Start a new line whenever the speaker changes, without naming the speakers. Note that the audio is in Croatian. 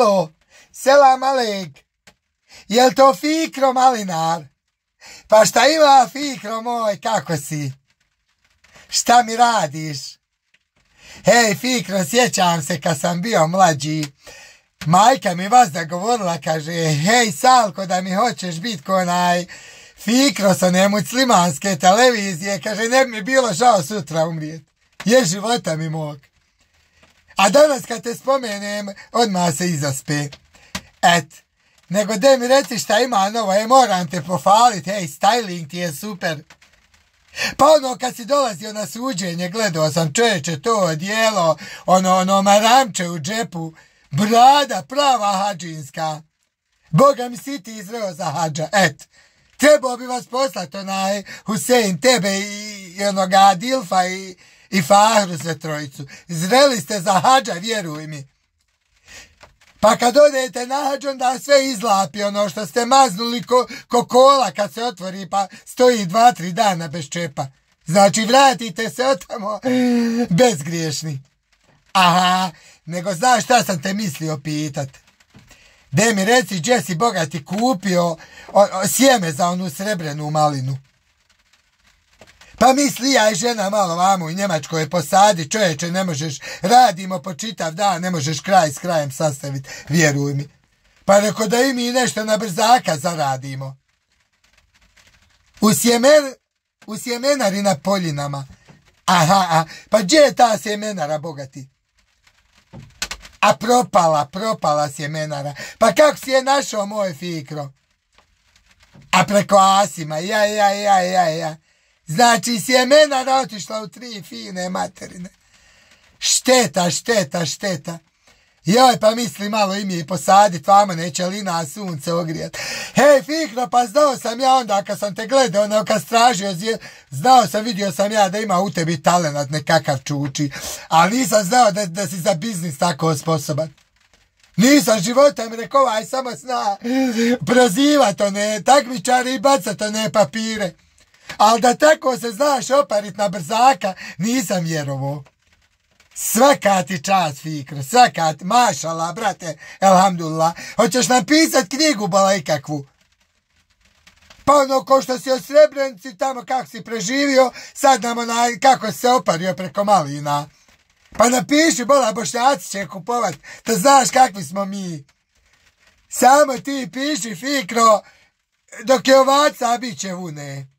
Alo, selam alek. Jel to Fikro Malinar? Pa šta ima Fikro moj, kako si? Šta mi radiš? Hej Fikro, sjećam se kad sam bio mlađi. Majka mi vas govorila, kaže, hej Salko, da mi hoćeš biti ko onaj Fikro sa one muslimanske televizije, kaže, ne bi mi bilo žao sutra umrijeti. Je života mi mog. A danas kad te spomenem, odmah se izaspe. Nego de mi reci šta ima novo, moram te pohvaliti, hej, styling ti je super. Pa ono kad si dolazio na suđenje, gledao sam, čovječe, to odijelo, ono maramče u džepu, brada prava hadžinska. Boga mi si ti izreo za hadža, trebao bi vas poslati onaj Husein, tebe i onoga Dilfa i Fahru sve trojicu. Zreli ste za hadža, vjeruj mi. Pa kad odete na hadž, onda sve izlapi, ono što ste maznuli ko kola kad se otvori pa stoji 2-3 dana bez čepa. Znači vratite se od tamo bezgriješni. Aha, nego znaš šta sam te mislio pitat? De mi reci gdje si bogati kupio sjeme za onu srebrenu malinu. Pa misli ja i žena malo vamo u Njemačkoj posadi, čovječe, ne možeš, radimo po čitav dan, ne možeš kraj s krajem sastaviti, vjeruj mi. Pa reko da i mi nešto na brzaka zaradimo. U sjemenari na Poljinama. Aha, pa gdje je ta sjemenara, bogati? A propala sjemenara. Pa kako si je našao, moj Fikro? A preko Asima, ja. Znači, sjemenara otišla u 3 fine materine. Šteta. Joj, pa misli malo i mi posadit, vama neće lina sunce ogrijat. Hej, Fikro, pa znao sam ja onda kad sam te gledao, kad stražio, vidio sam ja da ima u tebi talenat nekakav čuči, ali nisam znao da si za biznis tako sposoban. Nisam života mi rekao, aj samo zna prozivat one takmičare i bacat one papire. Ali da tako se znaš oparit na brzaka, nisam vjerovao. Svaka ti čast, Fikro, svaka ti, mašala, brate, elhamdulillah. Hoćeš napisat knjigu, bala ikakvu? Pa ono ko što si o Srebrenici, tamo kako si preživio, sad nam kako se opario preko malina. Pa napiši, bola, Bošnjaci će kupovat, da znaš kakvi smo mi. Samo ti piši, Fikro, dok je ovaca, bit će vune.